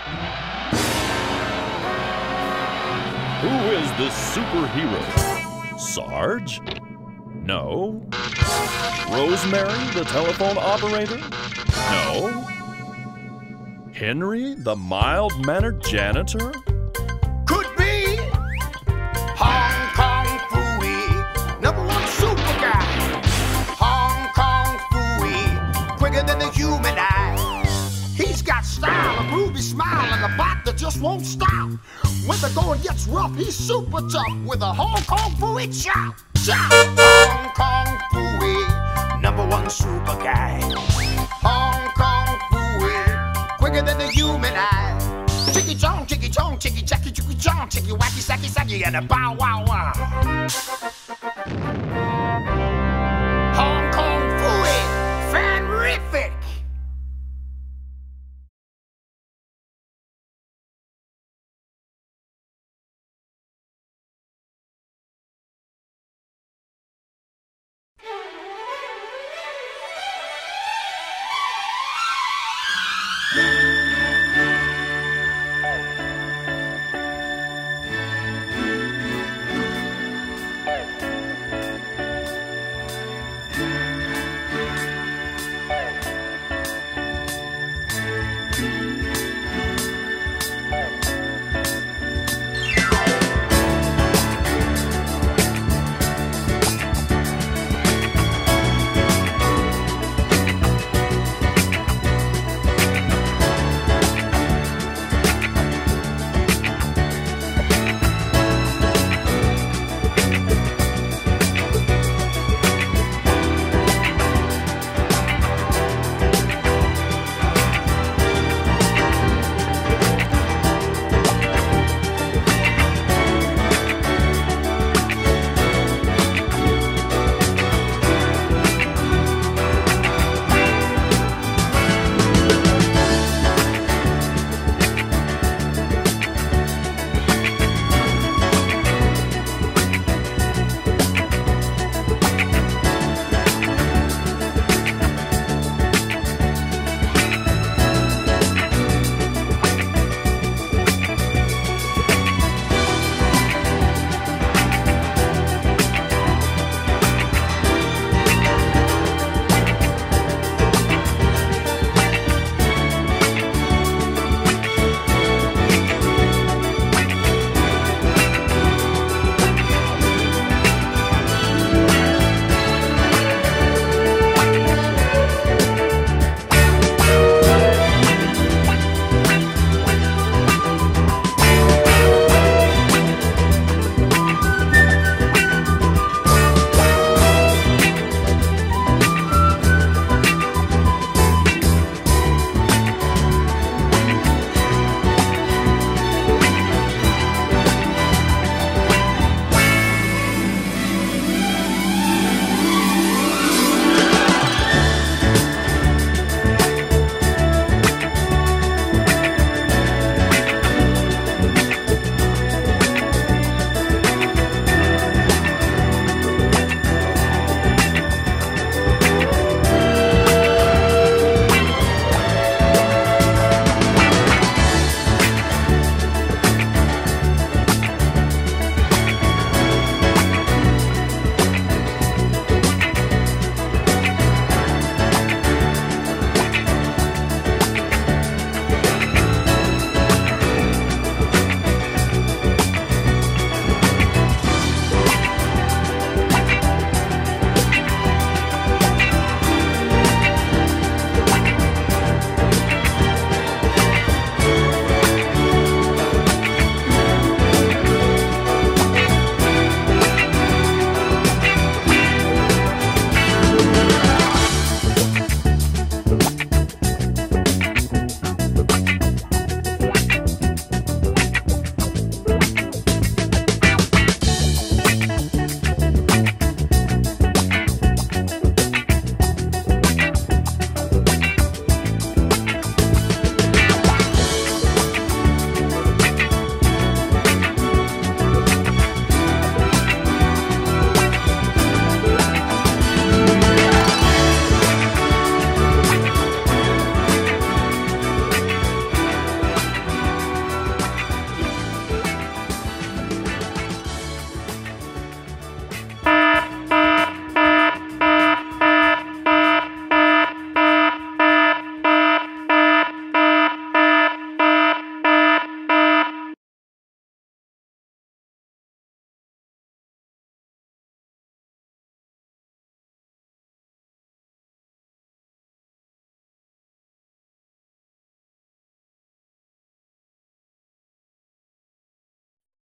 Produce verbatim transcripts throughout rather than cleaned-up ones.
Who is this superhero? Sarge? No. Rosemary, the telephone operator? No. Henry, the mild-mannered janitor? Could be Hong Kong Phooey, number one super guy. Hong Kong Phooey, quicker than the human eye. He's got style, a groovy smile, and a bop that just won't stop. When the going gets rough, he's super tough with a Hong Kong Phooey chop. Chop! Hong Kong Phooey, number one super guy. Hong Kong Phooey, quicker than the human eye. Chicky chong, chicky chong, chicky chacky, chicky chong, chicky wacky, sacky, sacky, and a bow wow wow. Hong Kong Phooey, fan-rific!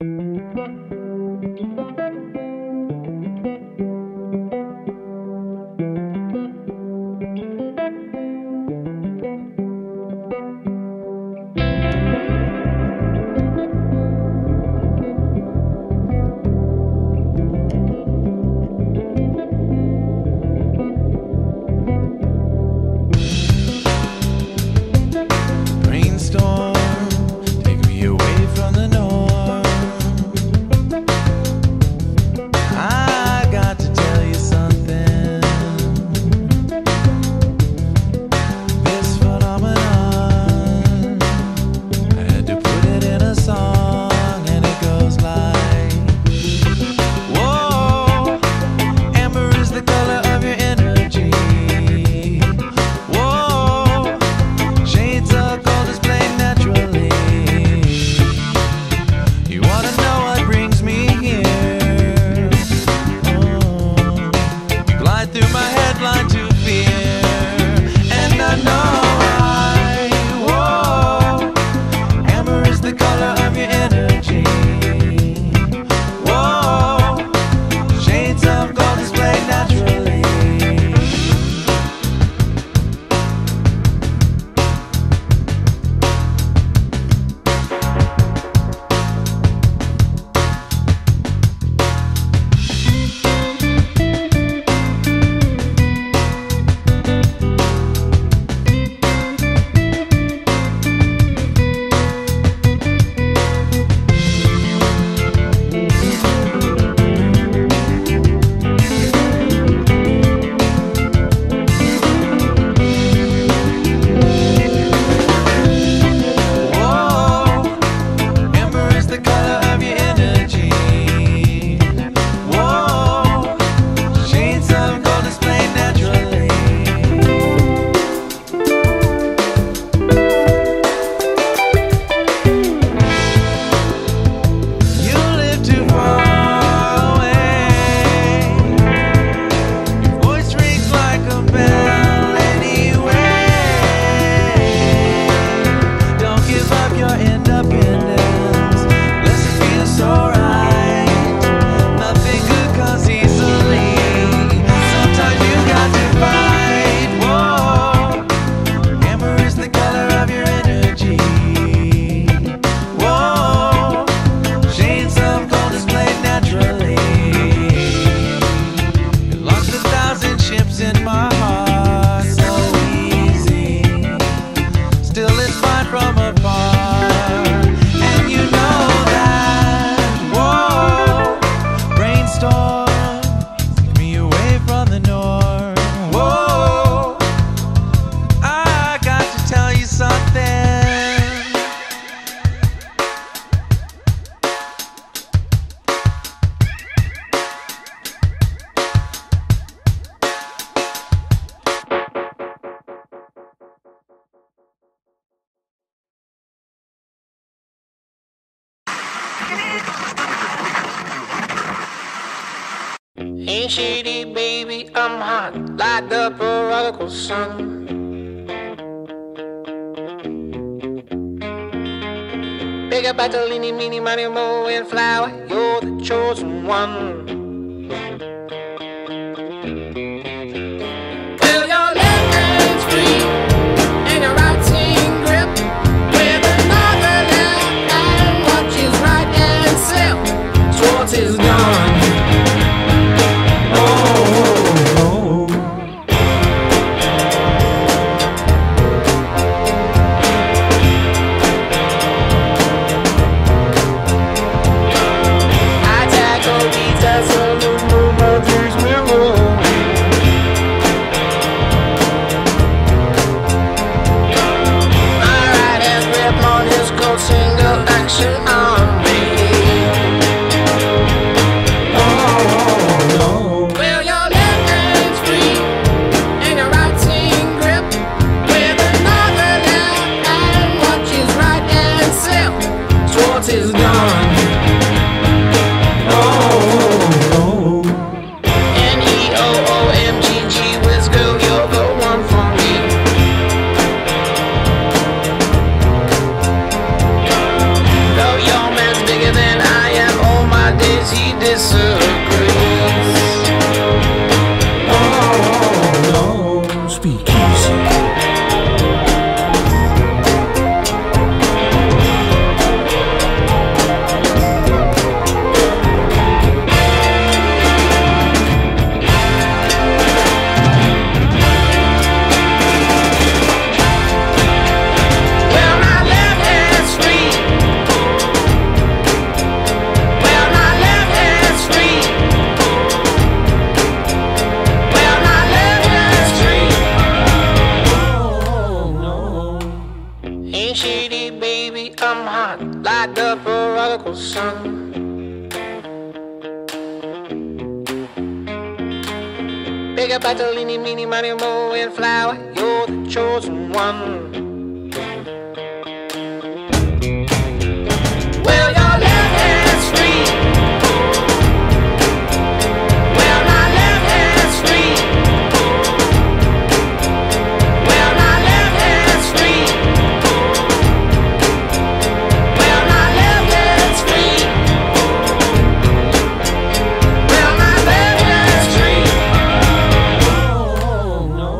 Ain't shady, baby, I'm hot like the prodigal son. Big up Bartolini, meeny, money, mo, and flower, you're the chosen one. Well, your left hand's free and your right hand grip with another left hand watches right and slip. Schwartz is gone. That's pretty baby, I'm hot like the prodigal son. Big up Bartolini, meeny, money, mo, and flower, you're the chosen one. Well, your left hand's free. Well, my left hand's free. Well, my left hand's free. Well, my left hand's free. Well, my left hand's free. Oh, no.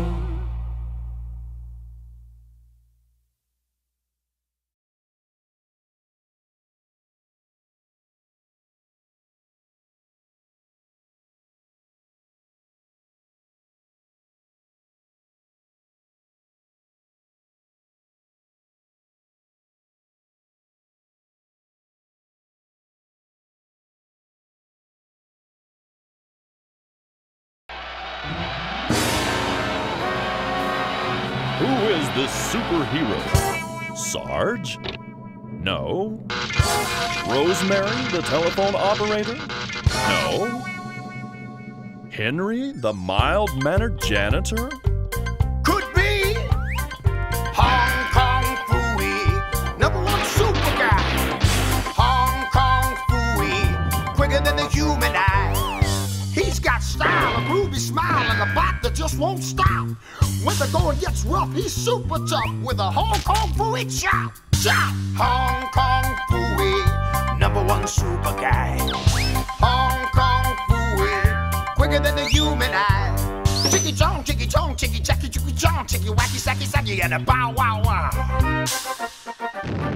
Who is this superhero? Sarge? No. Rosemary, the telephone operator? No. Henry, the mild-mannered janitor? Could be Hong Kong Phooey, number one super guy. Hong Kong Phooey, quicker than the human eye. He's got style, a groovy smile, and a bot that just won't stop. When the going gets rough, he's super tough with a Hong Kong Phooey chop, chop. Hong Kong Phooey, number one super guy. Hong Kong Phooey, quicker than the human eye. Chicky chong, chicky chong, chicky chacky, chicky chong, chicky wacky, sacky, sacky, and a bow wow wow.